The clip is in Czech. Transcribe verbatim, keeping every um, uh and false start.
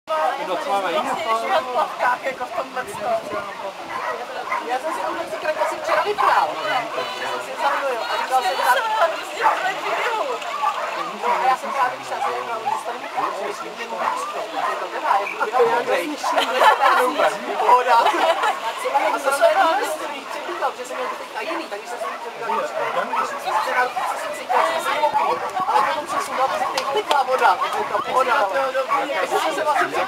Ty docela jiné. Jako v tomhle já jsem si to třikrát asi včera vyprál. Já jsem si zaunuju a říkal jsem tam... No a já jsem právě když já jsem vyprál, že se to nevyprál, že jsem mě mohl přijít. Já jsem to nemá, je budu já neslyším, ale to je úplně pohoda. A to jsem říkal, že jsem měl to teďka jiný, takže jsem si říkal, že jsem si chtěl, že jsem mohl, ale potom přesunul, že teď tekla voda, takže to pohoda. Takže jsem se vlastně